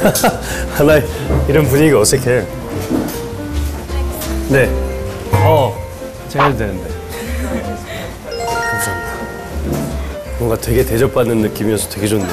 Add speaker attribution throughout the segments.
Speaker 1: 나 이런 분위기가 어색해. 네. 제가 해도 되는데. 감사합니다. 뭔가 되게 대접받는 느낌이어서 되게 좋네.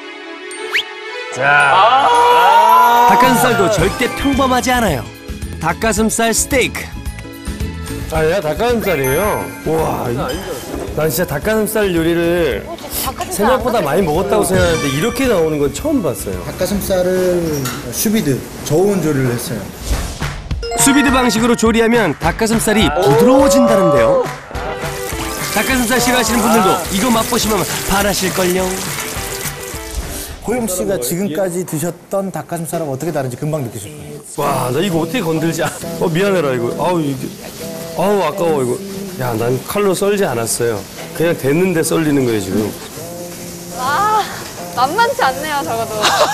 Speaker 2: 닭가슴살도 절대 평범하지 않아요. 닭가슴살 스테이크.
Speaker 1: 아, 얘가 닭가슴살이에요? 우와. 난 진짜 닭가슴살 요리를 생각보다 많이 먹었다고 생각하는데 이렇게 나오는 건 처음 봤어요.
Speaker 3: 닭가슴살을 슈비드, 저온 조리를 했어요.
Speaker 2: 수비드 방식으로 조리하면 닭가슴살이 부드러워진다는데요. 닭가슴살 싫어하시는 분들도 이거 맛보시면 반하실걸요.
Speaker 3: 호영 씨가 지금까지 드셨던 닭가슴살하고 어떻게 다른지 금방 느끼실 거예요.
Speaker 1: 와, 나 이거 어떻게 건들지? 미안해라, 이거. 아우, 아까워, 이거. 야, 난 칼로 썰지 않았어요. 그냥 됐는데 썰리는 거예요, 지금.
Speaker 4: 아, 만만치 않네요, 적어도.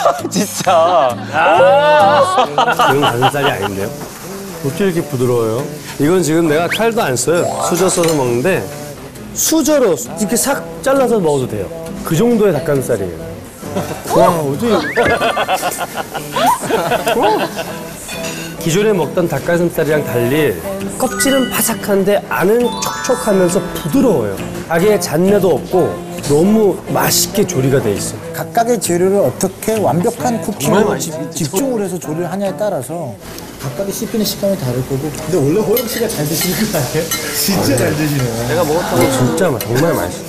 Speaker 1: 이건 가슴살이 아닌데요? 어떻게 이렇게 부드러워요? 이건 지금 내가 칼도 안 써요. 수저 써서 먹는데 수저로 이렇게 싹 잘라서 먹어도 돼요. 그 정도의 닭가슴살이에요. 와, 어떻게... 기존에 먹던 닭가슴살이랑 달리 껍질은 바삭한데 안은 촉촉하면서 부드러워요. 닭의 잡내도 없고 너무 맛있게 조리가 돼 있어요.
Speaker 3: 각각의 재료를 어떻게 완벽한 쿠킹으로 집중을 해서 조리를 하냐에 따라서 각각의 씹히는 식감이 다를 거고. 근데 원래 호영 씨가 잘 드시는 거 아니에요? 진짜 잘 드시네요.
Speaker 1: 내가 먹었던 거 진짜 정말 맛있어.